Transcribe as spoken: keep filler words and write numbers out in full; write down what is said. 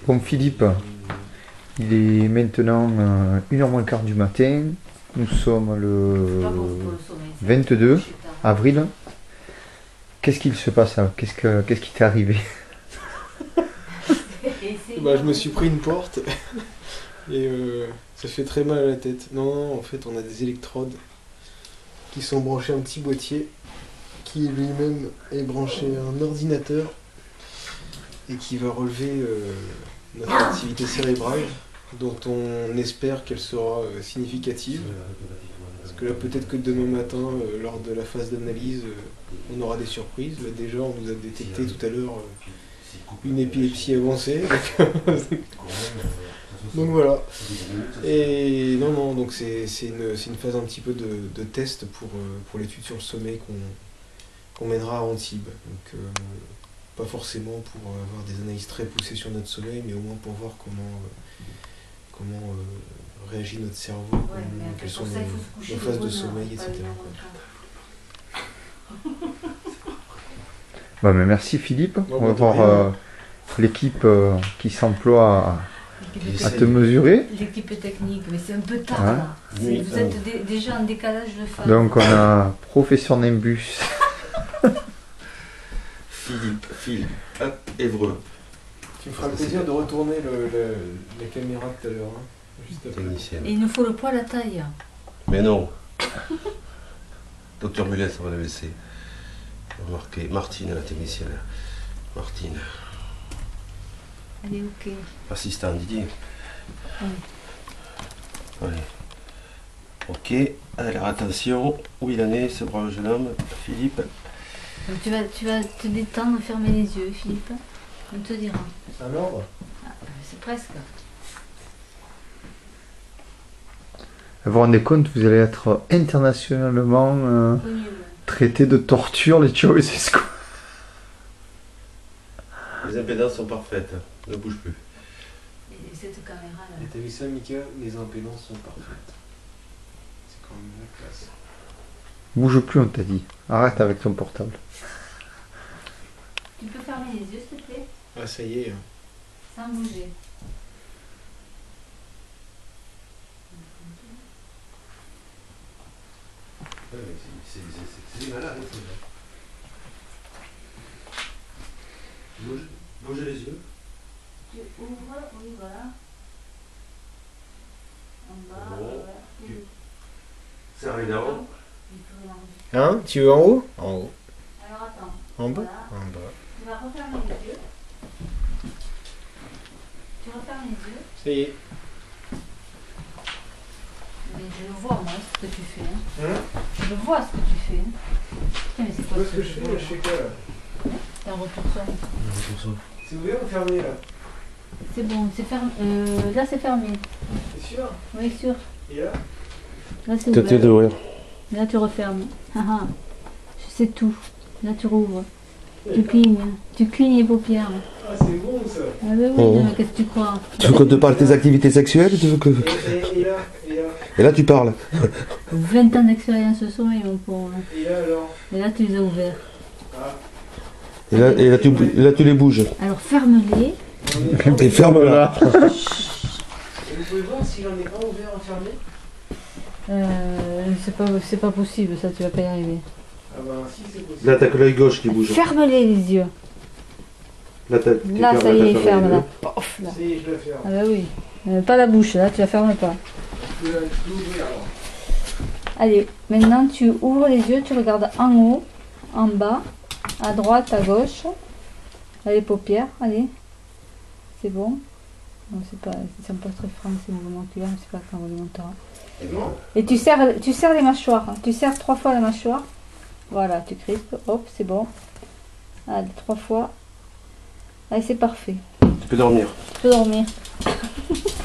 Bon Philippe, il est maintenant euh, une heure moins quart du matin. Nous sommes le vingt-deux avril. Qu'est-ce qu'il se passe là? Qu'est-ce que, qu'est-ce qui t'est arrivé? Bah, je me suis pris une porte et euh, ça fait très mal à la tête. Non, non, en fait, on a des électrodes qui sont branchées à un petit boîtier qui lui-même est branché à un ordinateur et qui va relever euh, notre activité cérébrale, dont on espère qu'elle sera euh, significative. Parce que là, peut-être que demain matin, euh, lors de la phase d'analyse, euh, on aura des surprises. Là, déjà, on nous a détecté tout à l'heure euh, une épilepsie avancée. Donc voilà. Et non, non, donc c'est une, c'est une phase un petit peu de, de test pour, euh, pour l'étude sur le sommeil qu'on qu'on mènera à Antibes. Donc euh, pas forcément pour avoir des analyses très poussées sur notre sommeil, mais au moins pour voir comment, euh, comment euh, réagit notre cerveau, ouais, comment, quelles sont ça, nos, nos phases de sommeil, et cetera. Bah, mais merci Philippe. Bon, on va bah, voir euh, l'équipe euh, qui s'emploie à, à te mesurer. L'équipe technique, mais c'est un peu tard hein là. Oui, vous êtes dé déjà en décalage de phase. Donc on a professeur Nimbus. Philippe, Philippe, hop, Évreux. Tu me feras le plaisir de retourner le, le, la caméra tout à l'heure, hein, juste après. Technicienne. Et il nous faut le poids, la taille. Mais non. Docteur Mulet, ça va le laisser. Marqué Martine, la technicienne. Martine. Allez, ok. Assistant Didier. Oui. Allez. Ok. Alors attention, où il en est, ce brave jeune homme, Philippe. Donc tu vas, tu vas te détendre, fermer les yeux, Philippe. On te dira. C'est un ordre? Ah, c'est presque. Vous vous rendez compte, vous allez être internationalement euh, traité de torture, les Ceausescu. Les impédances sont parfaites, ne bouge plus. Et cette caméra là. Et t'as vu ça, Mika? Les impédances sont parfaites. C'est quand même la classe. Bouge plus, on t'a dit. Arrête avec ton portable. Tu peux fermer les yeux, s'il te plaît? Ah, ça y est. Sans bouger. C'est des malades, c'est vrai. Bouge, bougez les yeux. Tu ouvres, oui, voilà. En bas, Bon. voilà. Serre les dents. Hein? Tu veux en haut? En haut. Alors attends. En bas? Voilà. En bas. Tu vas refermer les yeux. Tu refermes les yeux. Ça y est. Mais je le vois, moi, ce que tu fais. Hein. Hein? Je le vois, ce que tu fais. Putain, mais c'est quoi Qu'est-ce que je fais? Je fais quoi là? C'est un retour son. C'est ouvert ou fermé là? C'est bon, c'est fermé. Euh, là, c'est fermé. C'est sûr? Oui, sûr. Et là? Là, c'est ouvert. Tentez d'ouvrir. Là, tu refermes. Ah ah. C'est tout. Là, tu rouvres. Tu clignes. Tu clignes les paupières. Ah, c'est bon ça. Ah bah oui, Oh. non, qu'est-ce que tu crois? Tu veux qu'on te parle de tes activités sexuelles, tu veux que... Et, et, et là? Et là? Et là tu parles. vingt ans d'expérience au sommeil, mon pauvre. Et là alors? Et là, tu les as ouverts. Ah. Et là, et là, tu, et là tu les bouges. Alors, ferme-les. Et ferme-la. Et vous pouvez voir si j'en ai pas ouvert ou fermé? Euh, c'est pas, c'est pas possible, ça, tu vas pas y arriver. Ah bah si, c'est possible. Là t'as que l'œil gauche qui bouge. Ferme-les les yeux. Là, t'as- tu Là, fermes, ça y t'as est, fermé ferme les là. yeux. Ouf, là. Ça y est, je la ferme. Ah bah oui. Euh, pas la bouche, là, tu la fermes pas. Je peux l'ouvrir alors. Allez, maintenant tu ouvres les yeux, tu regardes en haut, en bas, à droite, à gauche. Là, les paupières, allez. C'est bon. Non, c'est pas, c'est pas très franc ces mouvements-là, mais c'est pas quand on les montera. C'est bon? Et tu serres, tu serres les mâchoires. Tu serres trois fois la mâchoire. Voilà, tu crispes. Hop, c'est bon. Allez, trois fois. Allez, c'est parfait. Tu peux dormir. Tu peux dormir.